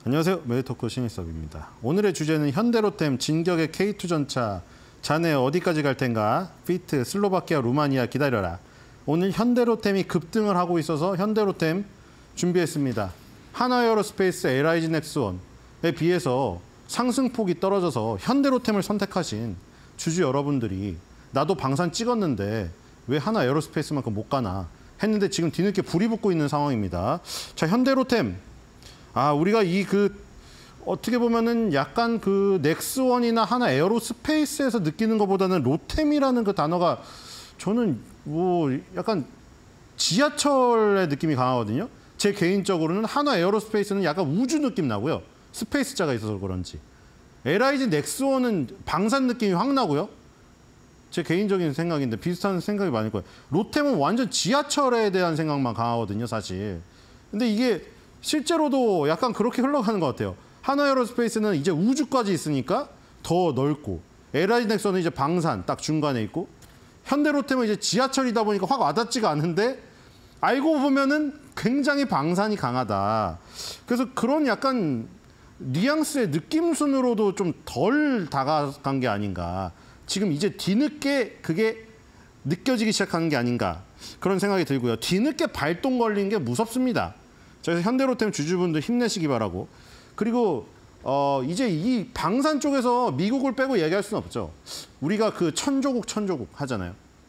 안녕하세요. 메디토크 신일섭입니다. 오늘의 주제는 현대로템 진격의 K2 전차. 자네 어디까지 갈 텐가? 피트, 슬로바키아, 루마니아 기다려라. 오늘 현대로템이 급등을 하고 있어서 현대로템 준비했습니다. 하나에어로스페이스 LIG 넥스원에 비해서 상승폭이 떨어져서 현대로템을 선택하신 주주 여러분들이 나도 방산 찍었는데 왜 하나에어로스페이스만큼 못 가나 했는데 지금 뒤늦게 불이 붙고 있는 상황입니다. 자, 현대로템. 우리가 어떻게 보면은 약간 그 넥스원이나 하나 에어로스페이스에서 느끼는 것보다는 로템이라는 그 단어가 저는 뭐 약간 지하철의 느낌이 강하거든요. 제 개인적으로는 하나 에어로스페이스는 약간 우주 느낌 나고요. 스페이스자가 있어서 그런지. LIG 넥스원은 방산 느낌이 확 나고요. 제 개인적인 생각인데 비슷한 생각이 많을 거예요. 로템은 완전 지하철에 대한 생각만 강하거든요, 사실. 근데 이게 실제로도 약간 그렇게 흘러가는 것 같아요. 하나에어로스페이스는 이제 우주까지 있으니까 더 넓고, LIG 넥스원은 이제 방산 딱 중간에 있고, 현대로템은 이제 지하철이다 보니까 확 와닿지가 않은데 알고 보면은 굉장히 방산이 강하다. 그래서 그런 약간 뉘앙스의 느낌 순으로도 좀 덜 다가간 게 아닌가. 지금 이제 뒤늦게 그게 느껴지기 시작하는 게 아닌가. 그런 생각이 들고요. 뒤늦게 발동 걸린 게 무섭습니다. 그래서 현대로템 주주분들 힘내시기 바라고. 그리고 이제 이 방산 쪽에서 미국을 빼고 얘기할 수는 없죠. 우리가 그 천조국 하잖아요.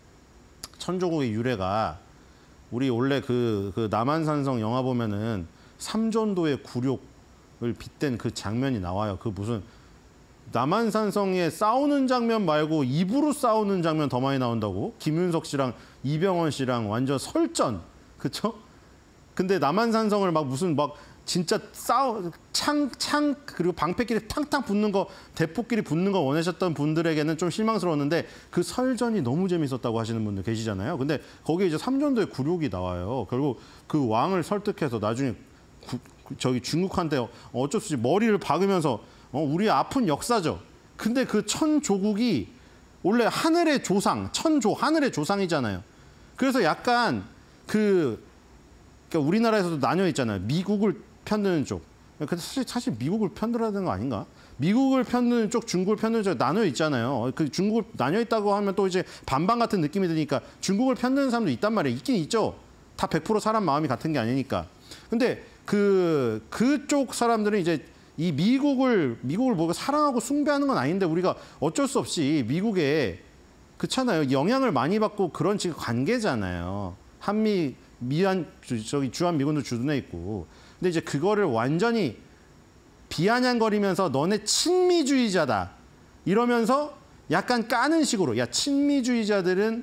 천조국의 유래가 우리 원래 그 남한산성 영화 보면은 삼전도의 굴욕을 빗댄 그 장면이 나와요. 그 무슨 남한산성에 싸우는 장면 말고 입으로 싸우는 장면 더 많이 나온다고. 김윤석 씨랑 이병헌 씨랑 완전 설전, 그렇죠? 근데 남한산성을 막 무슨 막 진짜 창 그리고 방패끼리 탕탕 붙는 거, 대포끼리 붙는 거 원하셨던 분들에게는 좀 실망스러웠는데 그 설전이 너무 재밌었다고 하시는 분들 계시잖아요. 근데 거기에 이제 삼전도의 굴욕이 나와요. 결국 그 왕을 설득해서 나중에 저기 중국한테 어쩔 수 없이 머리를 박으면서 우리 아픈 역사죠. 근데 그 천조국이 원래 하늘의 조상, 하늘의 조상이잖아요. 그래서 약간 그러니까 우리나라에서도 나뉘어 있잖아요. 미국을 편드는 쪽. 근데 사실 미국을 편들어야 되는 거 아닌가? 미국을 편드는 쪽, 중국을 편드는 쪽 나뉘어 있잖아요. 그 중국을 나뉘어 있다고 하면 또 이제 반반 같은 느낌이 드니까 중국을 편드는 사람도 있단 말이에요. 있긴 있죠. 다 100% 사람 마음이 같은 게 아니니까. 근데 그쪽 사람들은 이제 이 미국을 보고 사랑하고 숭배하는 건 아닌데 우리가 어쩔 수 없이 미국에 그렇잖아요. 영향을 많이 받고 그런 지금 관계잖아요. 저기 주한미군도 주둔해 있고. 근데 이제 그거를 완전히 비아냥거리면서 너네 친미주의자다. 이러면서 약간 까는 식으로. 야, 친미주의자들은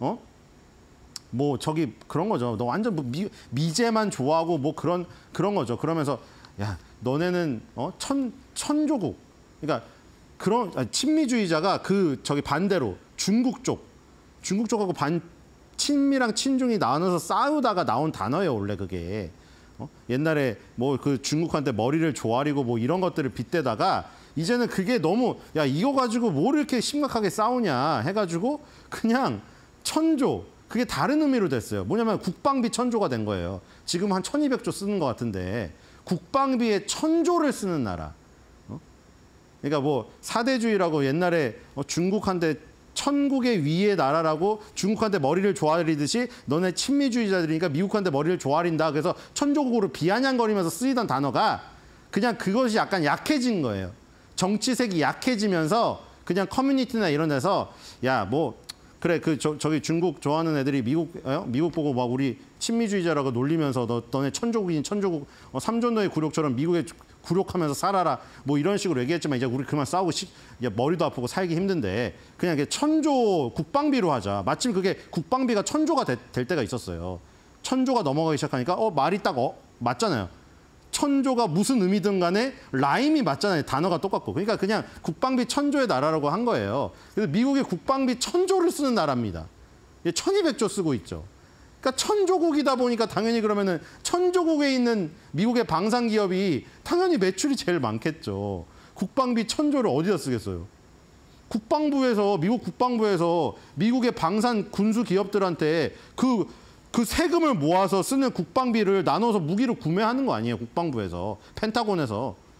뭐 저기 그런 거죠. 너 완전 뭐 미제만 좋아하고 뭐 그런 거죠. 그러면서 야, 너네는 천조국. 그러니까 그런 친미주의자가 저기 반대로 중국 쪽하고 친미랑 친중이 나눠서 싸우다가 나온 단어예요, 원래 그게. 옛날에 뭐 그 중국한테 머리를 조아리고 뭐 이런 것들을 빗대다가 이제는 그게 너무 야, 이거 가지고 뭘 이렇게 심각하게 싸우냐 해가지고 그냥 천조. 그게 다른 의미로 됐어요. 뭐냐면 국방비 천조가 된 거예요. 지금 한 1200조 쓰는 것 같은데 국방비에 천조를 쓰는 나라. 그러니까 뭐 사대주의라고 옛날에 중국한테 천국의 위의 나라라고 중국한테 머리를 조아리듯이 너네 친미주의자들이니까 미국한테 머리를 조아린다. 그래서 천조국으로 비아냥거리면서 쓰이던 단어가 그냥 그것이 약간 약해진 거예요. 정치색이 약해지면서 그냥 커뮤니티나 이런 데서 야, 뭐 그래 저기 중국 좋아하는 애들이 미국 보고 막 우리 친미주의자라고 놀리면서 너네 천조국인 천조국 삼전도의 굴욕처럼 미국에 굴욕하면서 살아라 뭐 이런 식으로 얘기했지만 이제 우리 그만 싸우고 머리도 아프고 살기 힘든데 그냥 천조 국방비로 하자. 마침 그게 국방비가 천조가 될 때가 있었어요. 천조가 넘어가기 시작하니까 말이 딱 맞잖아요. 천조가 무슨 의미든 간에 라임이 맞잖아요. 단어가 똑같고. 그러니까 그냥 국방비 천조의 나라라고 한 거예요. 그래서 미국이 국방비 천조를 쓰는 나라입니다. 1200조 쓰고 있죠. 그러니까 천조국이다 보니까 당연히 그러면은 천조국에 있는 미국의 방산 기업이 당연히 매출이 제일 많겠죠. 국방비 천조를 어디다 쓰겠어요? 미국 국방부에서 미국의 방산 군수 기업들한테 그 세금을 모아서 쓰는 국방비를 나눠서 무기를 구매하는 거 아니에요, 국방부에서. 펜타곤에서.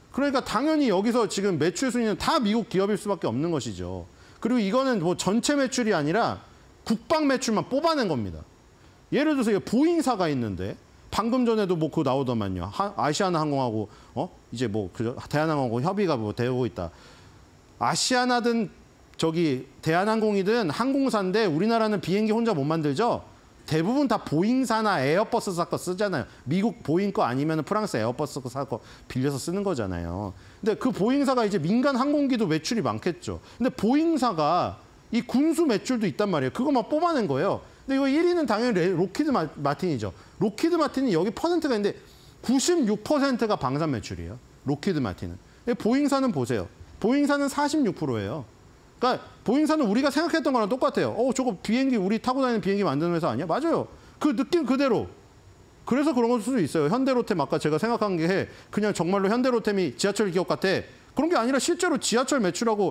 그러니까 당연히 여기서 지금 매출 순위는 다 미국 기업일 수밖에 없는 것이죠. 그리고 이거는 뭐 전체 매출이 아니라 국방 매출만 뽑아낸 겁니다. 예를 들어서 보잉사가 있는데 방금 전에도 뭐 그거 나오더만요. 아시아나항공하고 이제 뭐 대한항공하고 협의가 뭐 되고 있다. 아시아나든 저기 대한항공이든 항공사인데 우리나라는 비행기 혼자 못 만들죠. 대부분 다 보잉사나 에어버스 사 거 쓰잖아요. 미국 보잉 거 아니면 프랑스 에어버스 사 거 빌려서 쓰는 거잖아요. 근데 그 보잉사가 이제 민간 항공기도 매출이 많겠죠. 근데 보잉사가 이 군수 매출도 있단 말이에요. 그것만 뽑아낸 거예요. 근데 이거 1위는 당연히 록히드 마틴이죠. 록히드 마틴이 여기 퍼센트가 있는데 96%가 방산 매출이에요. 록히드 마틴은. 보잉사는 보세요. 보잉사는 46%예요. 그러니까 보잉사는 우리가 생각했던 거랑 똑같아요. 저거 비행기 우리 타고 다니는 비행기 만드는 회사 아니야? 맞아요. 그 느낌 그대로. 그래서 그런 걸 수도 있어요. 현대로템 아까 제가 생각한 게 그냥 정말로 현대로템이 지하철 기업 같아. 그런 게 아니라 실제로 지하철 매출하고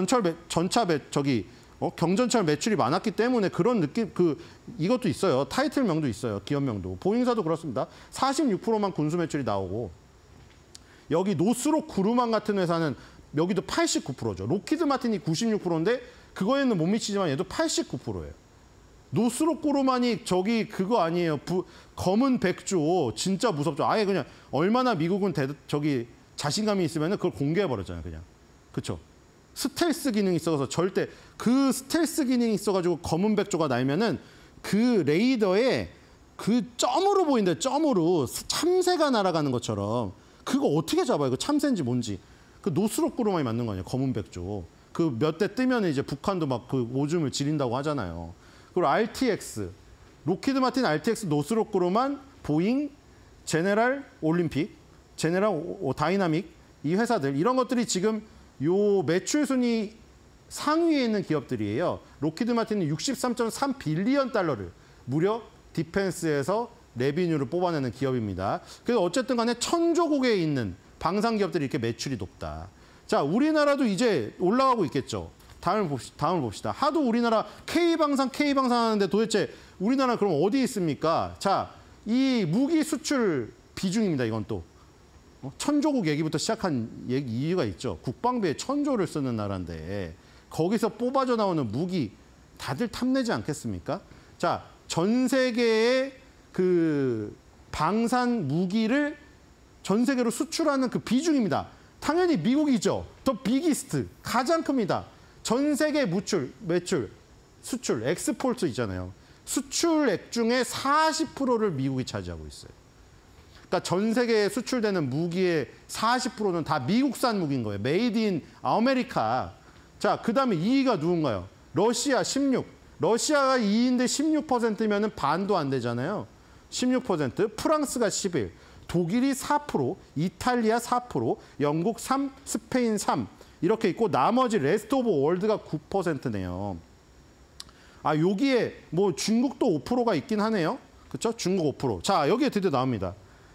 경전철 매출이 많았기 때문에 그런 느낌 이것도 있어요. 타이틀명도 있어요. 기업명도. 보잉사도 그렇습니다. 46%만 군수 매출이 나오고 여기 노스록 그루만 같은 회사는 여기도 89%죠. 록히드 마틴이 96%인데 그거에는 못 미치지만 얘도 89%예요. 노스록 그루만이 저기 그거 아니에요. 검은 백조 진짜 무섭죠. 아예 그냥 얼마나 미국은 자신감이 있으면 그걸 공개해버렸잖아요. 그냥. 그렇죠. 스텔스 기능이 있어서 절대 그 스텔스 기능이 있어가지고 검은 백조가 날면은 그 레이더에 그 점으로 보인대. 점으로 참새가 날아가는 것처럼 그거 어떻게 잡아요? 그 참새인지 뭔지. 그 노스록 그루만이 맞는 거 아니에요. 검은 백조. 그 몇 대 뜨면 이제 북한도 막 그 오줌을 지린다고 하잖아요. 그리고 RTX, 록히드 마틴 RTX 노스록 그루만 보잉, 제네럴 올림픽, 제네럴 다이나믹 이 회사들 이런 것들이 지금 요 매출 순위 상위에 있는 기업들이에요. 록히드 마틴은 63.3 빌리언 달러를 무려 디펜스에서 레비뉴를 뽑아내는 기업입니다. 그래서 어쨌든 간에 천조국에 있는 방산 기업들이 이렇게 매출이 높다. 자, 우리나라도 이제 올라가고 있겠죠. 다음을 봅시다. 하도 우리나라 K방산 하는데 도대체 우리나라 그럼 어디 있습니까? 자, 이 무기 수출 비중입니다. 이건 또. 천조국 얘기부터 시작한 이유가 있죠. 국방비에 천조를 쓰는 나라인데 거기서 뽑아져 나오는 무기 다들 탐내지 않겠습니까? 자, 전 세계의 그 방산 무기를 전 세계로 수출하는 그 비중입니다. 당연히 미국이죠. 더 비기스트, 가장 큽니다. 전 세계 매출, 수출, 엑스포트 있잖아요. 수출액 중에 40%를 미국이 차지하고 있어요. 그러니까 전 세계에 수출되는 무기의 40%는 다 미국산 무기인 거예요. 메이드 인 아메리카. 자, 그 다음에 2위가 누군가요? 러시아 16. 러시아가 2위인데 16%면은 반도 안 되잖아요. 16%, 프랑스가 11, 독일이 4%, 이탈리아 4%, 영국 3, 스페인 3 이렇게 있고 나머지 레스트 오브 월드가 9%네요. 아, 여기에 뭐 중국도 5%가 있긴 하네요. 그렇죠? 중국 5%. 자, 여기에 드디어 나옵니다.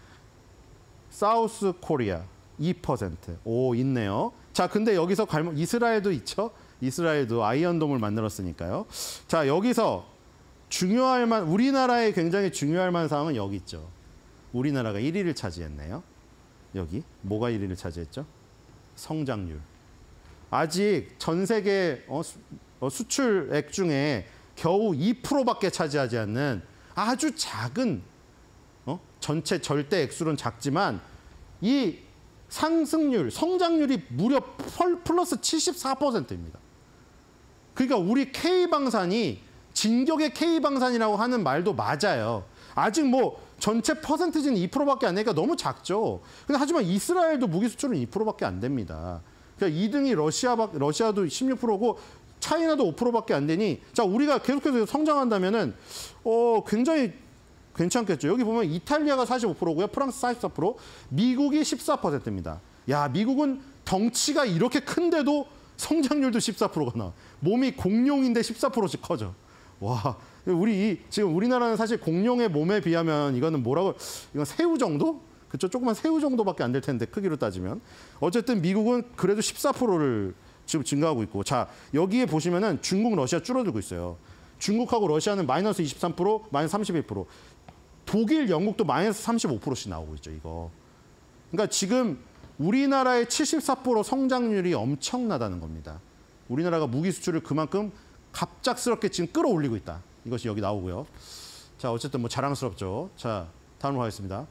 사우스 코리아 2%. 오, 있네요. 자, 근데 여기서 이스라엘도 있죠? 이스라엘도 아이언돔을 만들었으니까요. 자, 여기서 우리나라에 굉장히 중요할 만한 사항은 여기 있죠. 우리나라가 1위를 차지했네요. 여기. 뭐가 1위를 차지했죠? 성장률. 아직 전 세계 수출액 중에 겨우 2%밖에 차지하지 않는 아주 작은 전체 절대 액수로는 작지만 이 상승률, 성장률이 무려 플러스 74%입니다. 그러니까 우리 K방산이 진격의 K방산이라고 하는 말도 맞아요. 아직 뭐 전체 퍼센티지는 2%밖에 안 되니까 너무 작죠. 근데 하지만 이스라엘도 무기 수출은 2%밖에 안 됩니다. 그러니까 2등이 러시아도 16%고 차이나도 5%밖에 안 되니 자, 우리가 계속해서 성장한다면은 굉장히 괜찮겠죠. 여기 보면 이탈리아가 45%고요. 프랑스 44%, 미국이 14%입니다. 야, 미국은 덩치가 이렇게 큰데도 성장률도 14%가 나와. 몸이 공룡인데 14%씩 커져. 와, 지금 우리나라는 사실 공룡의 몸에 비하면 이건 새우 정도? 그쵸? 조그만 새우 정도밖에 안 될 텐데 크기로 따지면. 어쨌든 미국은 그래도 14%를 지금 증가하고 있고. 자, 여기에 보시면은 중국, 러시아 줄어들고 있어요. 중국하고 러시아는 마이너스 23%, 마이너스 31%. 독일, 영국도 마이너스 35%씩 나오고 있죠, 이거. 그러니까 지금 우리나라의 74% 성장률이 엄청나다는 겁니다. 우리나라가 무기 수출을 그만큼 갑작스럽게 지금 끌어올리고 있다. 이것이 여기 나오고요. 자, 어쨌든 뭐 자랑스럽죠. 자, 다음으로 가겠습니다.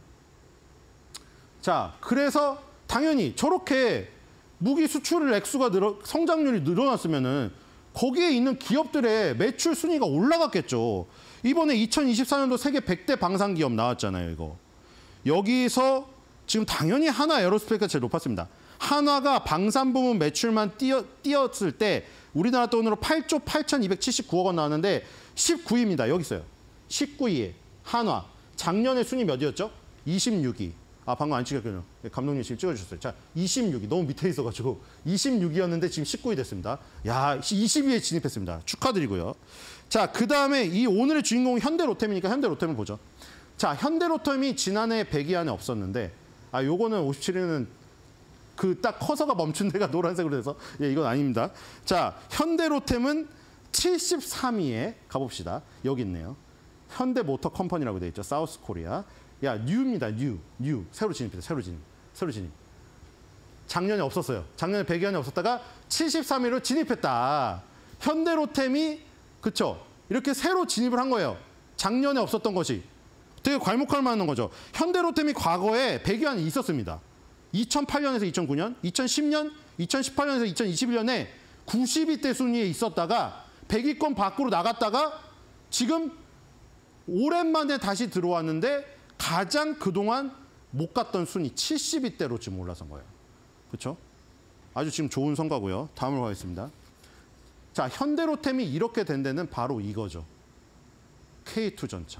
자, 그래서 당연히 저렇게 무기 수출 액수가 성장률이 늘어났으면은 거기에 있는 기업들의 매출 순위가 올라갔겠죠. 이번에 2024년도 세계 100대 방산 기업 나왔잖아요, 이거. 여기서 지금 당연히 한화 에어로스페이스가 제일 높았습니다. 한화가 방산 부문 매출만 띄었을 때 우리나라 돈으로 8조 8,279억 원 나왔는데 19위입니다. 여기 있어요. 19위에 한화. 작년에 순위 몇이었죠? 26위. 아, 방금 안 찍었군요. 감독님 지금 찍어주셨어요. 자, 26위. 너무 밑에 있어가지고 26위였는데 지금 19위 됐습니다. 야, 20위에 진입했습니다. 축하드리고요. 자, 그 다음에 이 오늘의 주인공은 현대로템이니까 현대로템을 보죠. 자, 현대로템이 지난해 100위 안에 없었는데, 아, 요거는 57위는 그 딱 커서가 멈춘 데가 노란색으로 돼서, 예, 이건 아닙니다. 자, 현대로템은 73위에 가봅시다. 여기 있네요. 현대모터 컴퍼니라고 돼 있죠. 사우스 코리아. 야, 뉴입니다. 뉴. 새로 진입했어요. 새로 진입. 작년에 없었어요. 작년에 100위 안에 없었다가 73위로 진입했다. 현대로템이, 그쵸? 이렇게 새로 진입을 한 거예요. 작년에 없었던 것이. 되게 괄목할 만한 거죠. 현대로템이 과거에 100위 안에 있었습니다. 2008년에서 2009년, 2010년, 2018년에서 2021년에 90위대 순위에 있었다가 100위권 밖으로 나갔다가 지금 오랜만에 다시 들어왔는데 가장 그동안 못 갔던 순위 70위대로 지금 올라선 거예요. 그렇죠? 아주 지금 좋은 성과고요. 다음으로 가겠습니다. 자, 현대로템이 이렇게 된 데는 바로 이거죠. K2전차.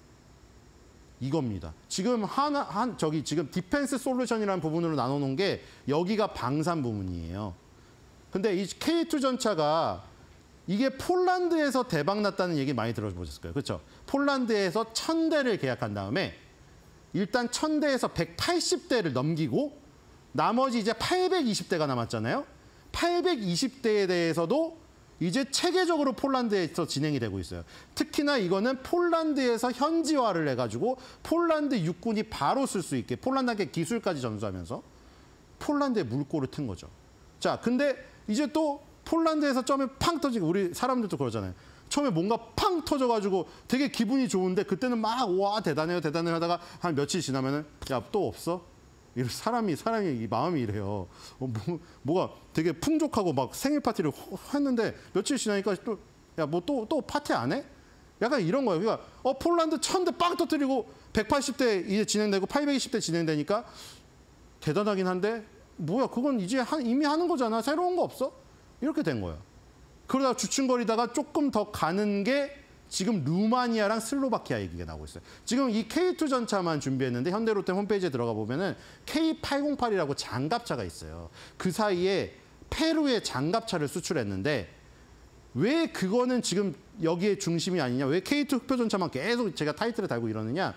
이겁니다. 지금 지금 디펜스 솔루션이라는 부분으로 나눠놓은 게 여기가 방산 부문이에요. 근데 이 K2전차가 이게 폴란드에서 대박 났다는 얘기 많이 들어보셨을 거예요. 그렇죠? 폴란드에서 1000대를 계약한 다음에 일단 1000대에서 180대를 넘기고 나머지 이제 820대가 남았잖아요. 820대에 대해서도 이제 체계적으로 폴란드에서 진행이 되고 있어요. 특히나 이거는 폴란드에서 현지화를 해가지고 폴란드 육군이 바로 쓸 수 있게 폴란드에게 기술까지 전수하면서 폴란드에 물꼬를 튼 거죠. 자, 근데 이제 또 폴란드에서 처음에 팡 터지고 우리 사람들도 그러잖아요. 처음에 뭔가 팡 터져가지고 되게 기분이 좋은데 그때는 막 와 대단해요 하다가 한 며칠 지나면은 야, 또 없어? 이런 사람이 이 마음이 이래요. 뭐가 되게 풍족하고 막 생일 파티를 했는데 며칠 지나니까 또 야, 뭐 또 파티 안 해? 약간 이런 거예요. 그러니까 폴란드 1000대 빵 터뜨리고 180대 이제 진행되고 820대 진행되니까 대단하긴 한데 뭐야, 그건 이제 이미 하는 거잖아. 새로운 거 없어? 이렇게 된 거예요. 그러다가 주춤거리다가 조금 더 가는 게 지금 루마니아랑 슬로바키아 얘기가 나오고 있어요. 지금 이 K2 전차만 준비했는데 현대로템 홈페이지에 들어가 보면은 K808이라고 장갑차가 있어요. 그 사이에 페루에 장갑차를 수출했는데 왜 그거는 지금 여기에 중심이 아니냐? 왜 K2 흑표 전차만 계속 제가 타이틀을 달고 이러느냐?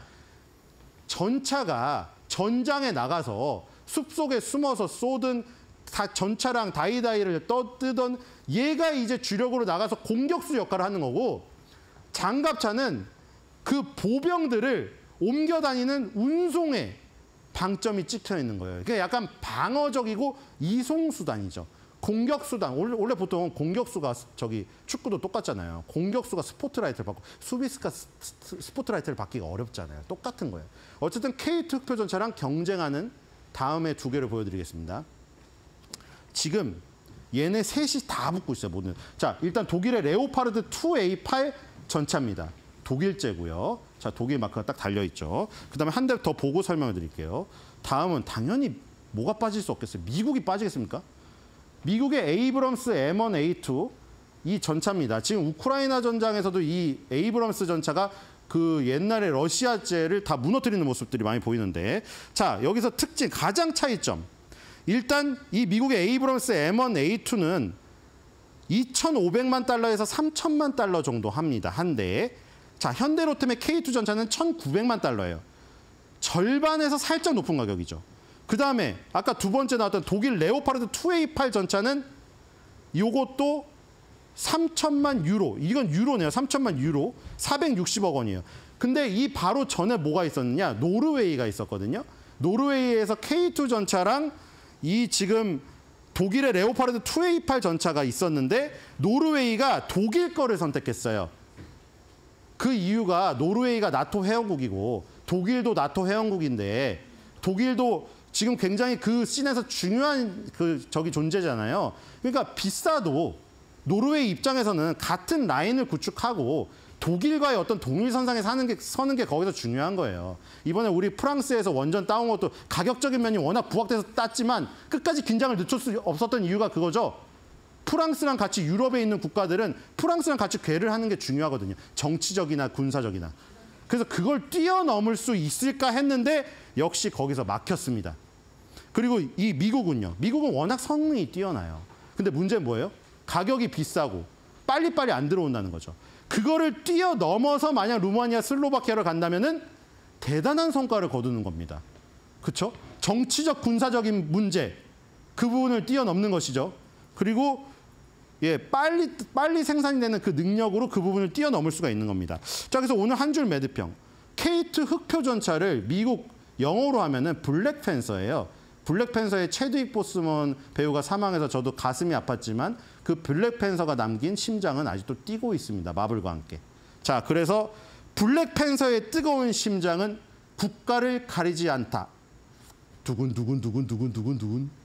전차가 전장에 나가서 숲속에 숨어서 쏘든 전차랑 다이다이를 떠뜨던 얘가 이제 주력으로 나가서 공격수 역할을 하는 거고 장갑차는 그 보병들을 옮겨 다니는 운송에 방점이 찍혀 있는 거예요. 그게 약간 방어적이고 이송수단이죠. 공격수단. 원래 보통 공격수가 축구도 똑같잖아요. 공격수가 스포트라이트를 받고 수비수가 스포트라이트를 받기가 어렵잖아요. 똑같은 거예요. 어쨌든 K2 흑표전차랑 경쟁하는 다음에 두 개를 보여드리겠습니다. 지금 얘네 셋이 다 붙고 있어요. 모든. 자, 일단 독일의 레오파르드 2A8 전차입니다. 독일제고요. 자, 독일 마크가 딱 달려있죠. 그다음에 한 대 더 보고 설명을 드릴게요. 다음은 당연히 뭐가 빠질 수 없겠어요. 미국이 빠지겠습니까? 미국의 에이브럼스 M1A2 이 전차입니다. 지금 우크라이나 전장에서도 이 에이브럼스 전차가 그 옛날에 러시아제를 다 무너뜨리는 모습들이 많이 보이는데, 자, 여기서 특징, 가장 차이점. 일단 이 미국의 에이브럼스 M1A2는 2,500만 달러에서 3,000만 달러 정도 합니다. 한 대에. 자, 현대로템의 K2 전차는 1,900만 달러예요. 절반에서 살짝 높은 가격이죠. 그 다음에 아까 두 번째 나왔던 독일 레오파르드 2A8 전차는 이것도 3천만 유로. 이건 유로네요. 3천만 유로. 460억 원이에요. 근데 이 바로 전에 뭐가 있었느냐? 노르웨이가 있었거든요. 노르웨이에서 K2 전차랑 이 지금 독일의 레오파르드 2A8 전차가 있었는데 노르웨이가 독일 거를 선택했어요. 그 이유가 노르웨이가 나토 회원국이고 독일도 나토 회원국인데 독일도 지금 굉장히 그 씬에서 중요한 저기 존재잖아요. 그러니까 비싸도 노르웨이 입장에서는 같은 라인을 구축하고 독일과의 어떤 동일선상에 서는 게 거기서 중요한 거예요. 이번에 우리 프랑스에서 원전 따온 것도 가격적인 면이 워낙 부각돼서 땄지만 끝까지 긴장을 늦출 수 없었던 이유가 그거죠. 프랑스랑 같이 유럽에 있는 국가들은 프랑스랑 같이 궤를 하는 게 중요하거든요. 정치적이나 군사적이나. 그래서 그걸 뛰어넘을 수 있을까 했는데 역시 거기서 막혔습니다. 그리고 이 미국은요. 미국은 워낙 성능이 뛰어나요. 근데 문제는 뭐예요? 가격이 비싸고 빨리빨리 안 들어온다는 거죠. 그거를 뛰어넘어서 만약 루마니아, 슬로바키아를 간다면은 대단한 성과를 거두는 겁니다. 그렇죠? 정치적, 군사적인 문제, 그 부분을 뛰어넘는 것이죠. 그리고 빨리 생산이 되는 그 능력으로 그 부분을 뛰어넘을 수가 있는 겁니다. 자, 그래서 오늘 한 줄 매듭평. K2 흑표 전차를 미국 영어로 하면은 블랙팬서예요. 블랙팬서의 체드윅 보스먼 배우가 사망해서 저도 가슴이 아팠지만 그 블랙팬서가 남긴 심장은 아직도 뛰고 있습니다. 마블과 함께. 자, 그래서 블랙팬서의 뜨거운 심장은 국가를 가리지 않다. 두근두근두근두근두근.